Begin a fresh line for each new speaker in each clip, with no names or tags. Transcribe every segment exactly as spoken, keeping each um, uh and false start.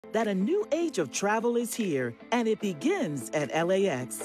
that a new age of travel is here, and it begins at L A X.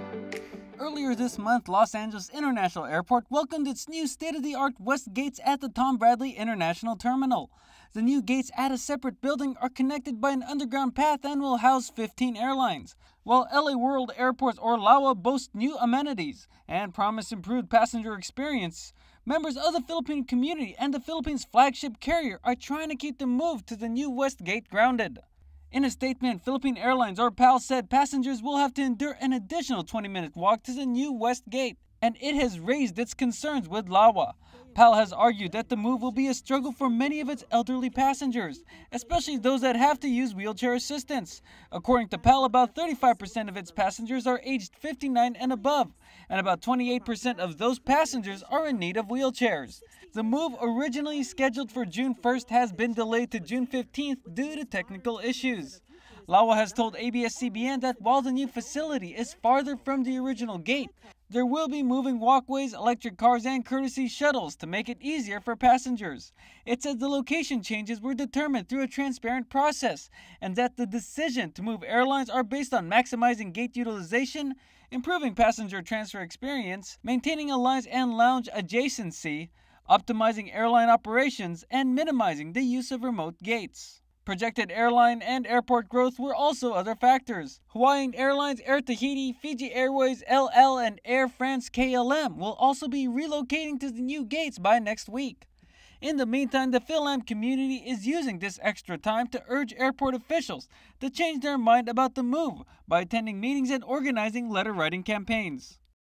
Earlier this month, Los Angeles International Airport welcomed its new state-of-the-art west gates at the Tom Bradley International Terminal. The new gates at a separate building are connected by an underground path and will house fifteen airlines, while L A World Airports or LAWA boasts new amenities and promise improved passenger experience. Members of the Philippine community and the Philippines' flagship carrier are trying to keep the move to the new west gate grounded. In a statement, Philippine Airlines or P A L said passengers will have to endure an additional twenty minute walk to the new west gate, and it has raised its concerns with LAWA. P A L has argued that the move will be a struggle for many of its elderly passengers, especially those that have to use wheelchair assistance. According to P A L, about thirty-five percent of its passengers are aged fifty-nine and above, and about twenty-eight percent of those passengers are in need of wheelchairs. The move, originally scheduled for June first, has been delayed to June fifteenth due to technical issues. LAWA has told A B S C B N that while the new facility is farther from the original gate, there will be moving walkways, electric cars, and courtesy shuttles to make it easier for passengers. It said the location changes were determined through a transparent process, and that the decision to move airlines are based on maximizing gate utilization, improving passenger transfer experience, maintaining a lines and lounge adjacency, optimizing airline operations, and minimizing the use of remote gates. Projected airline and airport growth were also other factors. Hawaiian Airlines, Air Tahiti, Fiji Airways, L L, and Air France K L M will also be relocating to the new gates by next week. In the meantime, the PhilAm community is using this extra time to urge airport officials to change their mind about the move by attending meetings and organizing letter-writing campaigns.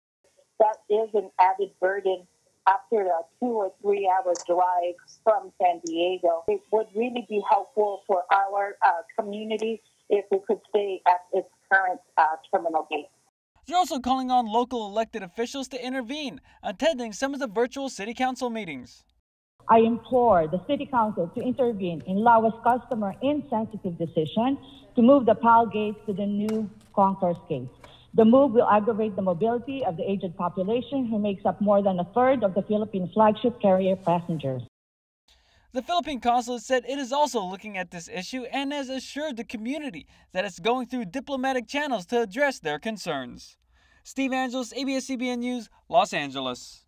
That is an added burden after a two or three hour drive from San Diego. It would really be helpful for our uh, community if it could stay at its current uh, terminal gate.
They're also calling on local elected officials to intervene, attending some of the virtual city council meetings.
I implore the City Council to intervene in LAWA's customer insensitive decision to move the P A L gates to the new concourse gates. The move will aggravate the mobility of the aged population, who makes up more than a third of the Philippine flagship carrier passengers.
The Philippine consulate said it is also looking at this issue and has assured the community that it's going through diplomatic channels to address their concerns. Steve Angeles, A B S C B N News, Los Angeles.